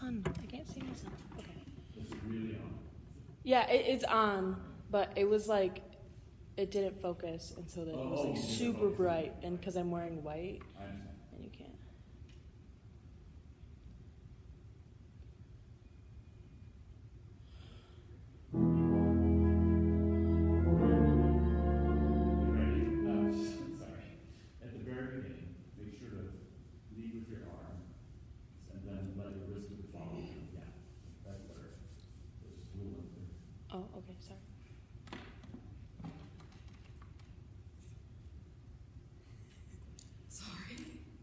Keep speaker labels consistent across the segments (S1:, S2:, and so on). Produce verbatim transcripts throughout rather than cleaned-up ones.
S1: on? I can't see myself. Okay.
S2: Is it really on?
S1: Yeah, it, it's on, but it was like, it didn't focus, and so then it was
S2: Oh,
S1: like
S2: oh,
S1: super
S2: okay.
S1: bright, and because I'm wearing white,
S2: I understand.
S1: and you can't.
S2: You ready? Um, sorry. At the very beginning, make sure to lead with your arm, and then let your wrist follow you. Yeah, that's better. Just a little unclear.
S1: Oh, okay, sorry.
S3: Sorry.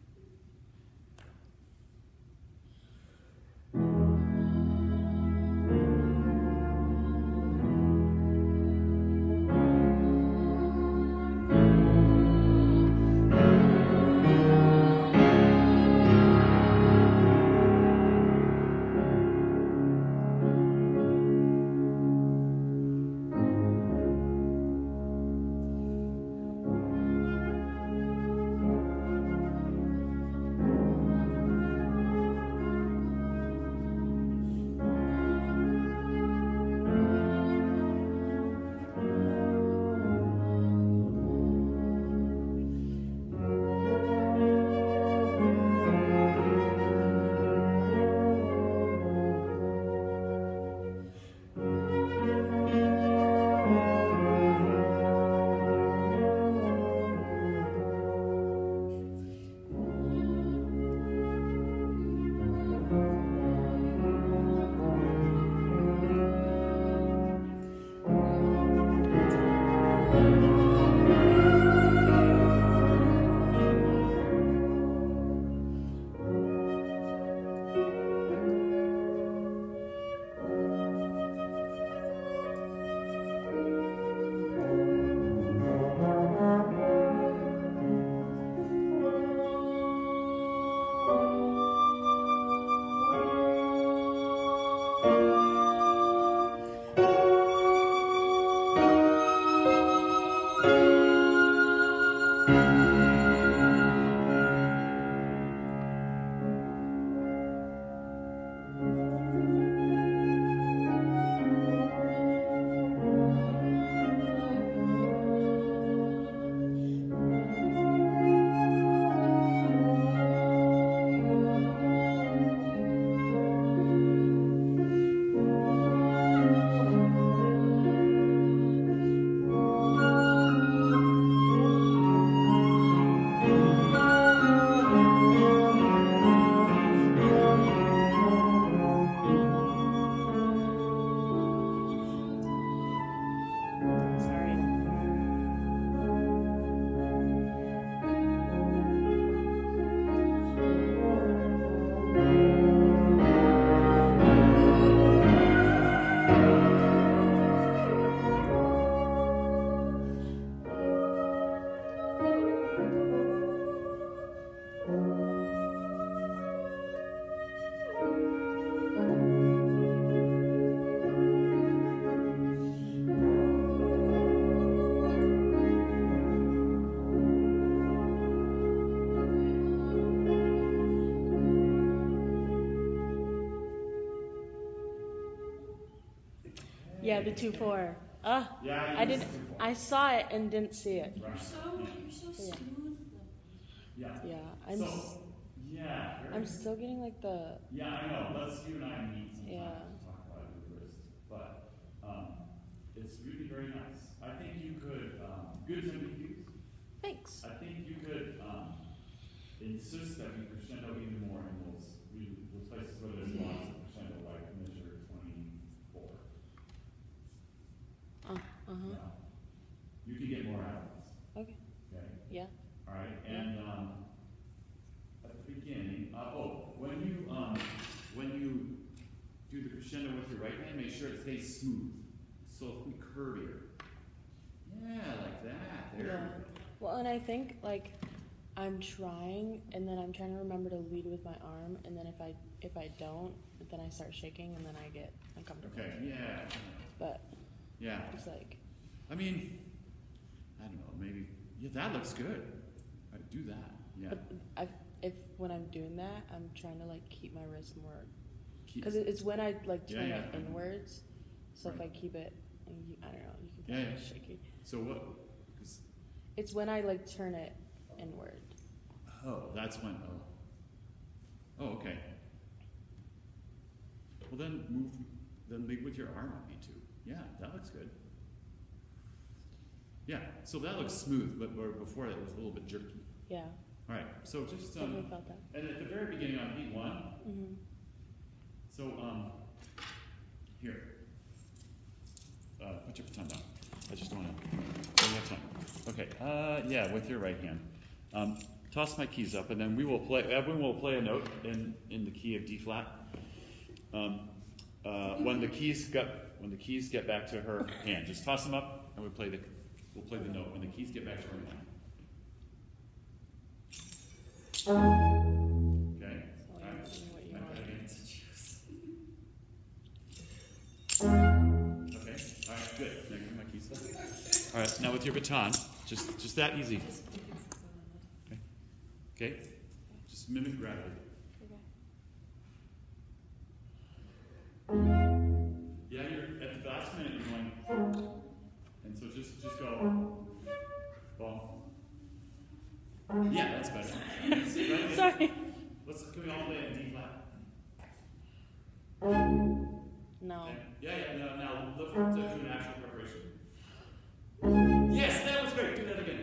S1: Sorry. Yeah, the two four. Uh,
S2: Yeah,
S1: I
S2: use
S1: didn't.
S2: two four.
S1: I saw it and didn't see it.
S2: Right.
S3: You're so, you're so
S1: Yeah.
S3: smooth.
S2: Yeah.
S1: Yeah, I'm.
S2: So,
S1: s-
S2: yeah. Very
S1: I'm still getting like the.
S2: Yeah, I know. Let's you and I meet sometime
S1: Yeah.
S2: to talk about your wrist. But um, it's really very nice. I think you could um, good tempo cues.
S1: Thanks.
S2: I think you could um, insist that we crescendo even more in those really, those places where there's lots of crescendo, like measure twenty-four.
S1: Uh. Uh huh.
S2: Yeah. You can get more out of this.
S1: Okay.
S2: Okay.
S1: Yeah.
S2: All right. And um, at the beginning, uh, oh, when you um, when you do the crescendo with your right hand, make sure it stays smooth. So curvier. Yeah, like that. There.
S1: Yeah. Well, and I think like I'm trying, and then I'm trying to remember to lead with my arm, and then if I if I don't, then I start shaking, and then I get uncomfortable.
S2: Okay. Yeah.
S1: But
S2: Yeah.
S1: it's like.
S2: I mean, I don't know. Maybe. Yeah, that looks good. I do that. Yeah.
S1: But I, if when I'm doing that, I'm trying to like keep my wrist more
S2: keep.
S1: Because it's when I like
S2: Yeah,
S1: turn
S2: yeah.
S1: it inwards. So if I
S2: Right.
S1: keep it, you- I don't know, you can
S2: Yeah,
S1: tell
S2: yeah.
S1: it's shaky.
S2: So what? 'Cause-
S1: It's when I like turn it inward.
S2: oh, that's when. Oh. Oh, okay. Well, then move. Then lead with your arm on me too. Yeah, that looks good. Yeah, so that looks smooth, but where before it was a little bit jerky.
S1: Yeah,
S2: All right, so just um,
S1: definitely felt that.
S2: and at the very beginning on beat one.
S1: Mm-hmm.
S2: So um, here. Uh, put your baton down. I just don't want to. Oh, you have time. Okay. Uh, yeah, with your right hand. Um, toss my keys up, and then we will play. Everyone will play a note in in the key of D flat. Um, uh, when the keys get when the keys get back to her hand, just toss them up, and we play the we'll play the note when the keys get back to her hand. Okay.
S1: So
S2: All
S1: you're
S2: right.
S1: wondering what you
S2: Back
S1: want.
S2: that again. Okay. All right. Good. Now give me my keys. All right. Now with your baton, just just that easy. Okay. Okay. Just mimic gravity.
S1: Okay.
S2: Yeah, you're at the last minute. You're going, and so just just go. Ball. Yeah, that's better. Right?
S1: Sorry.
S2: Let's can we all play in D flat?
S1: No.
S2: Okay. Yeah, yeah. Now, now let's do an actual preparation. Yes, that was great. Do that again.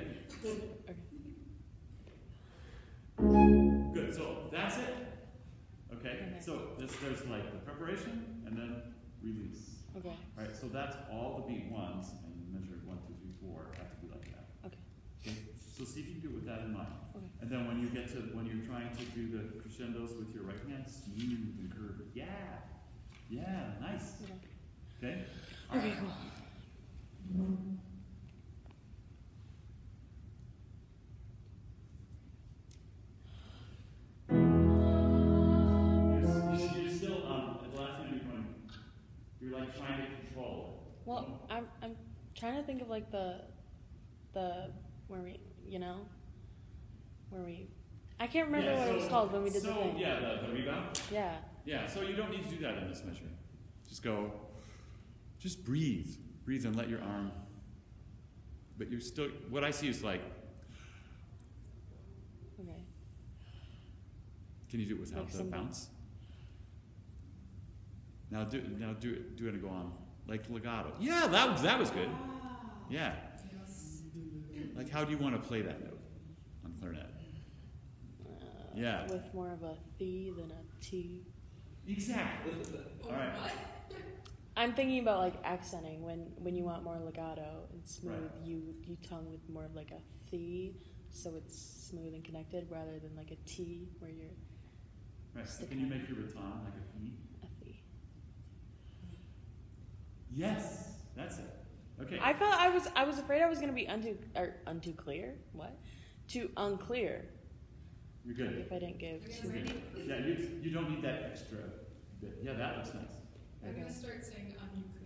S1: Okay.
S2: Good. So that's it. Okay.
S1: Okay.
S2: So this, there's like the preparation and then release.
S1: Okay.
S2: All right. So that's all the beat ones, and measure one, two, three, four have to be like that.
S1: Okay.
S2: Okay. So see if you can do it with that in mind.
S1: Okay.
S2: And then when you get to when you're trying to do the crescendos with your right hand, smooth and curved. Yeah. Yeah. Nice.
S1: Okay.
S2: Okay.
S1: Okay, cool.
S2: You're, you're still um at the last minute you're going. You're like trying to control it.
S1: Well, I'm I'm trying to think of like the the where we you know where we I can't remember
S2: Yeah,
S1: what it was
S2: so-
S1: called when we did
S2: so,
S1: the thing.
S2: Yeah, the, the rebound.
S1: Yeah.
S2: Yeah, so you don't need to do that in this measure. Just go, just breathe. Breathe and let your arm. But you're still, what I see is like,
S1: Okay.
S2: can you do it without
S1: Like
S2: the
S1: some-
S2: bounce? Now do now do it do it and go on. Like legato. Yeah, that was that was good. Yeah. Like how do you want to play that note on clarinet?
S1: Uh,
S2: Yeah.
S1: With more of a th than a t.
S2: Exactly. Alright.
S1: I'm thinking about like accenting when when you want more legato and smooth.
S2: Right.
S1: You you tongue with more of like a th, so it's smooth and connected rather than like a t where you're
S2: Right. So can you make your baton like a P?
S1: a th.
S2: Yes. That's it. Okay.
S1: I felt I was I was afraid I was gonna be untoo or untoo clear. What? Too unclear.
S2: You're
S1: Like
S2: good.
S1: if I didn't give too
S2: Okay.
S1: many.
S2: Yeah, you, you don't need that extra bit. Yeah, that looks nice.
S3: I'm
S1: Okay.
S3: gonna start saying unuclear.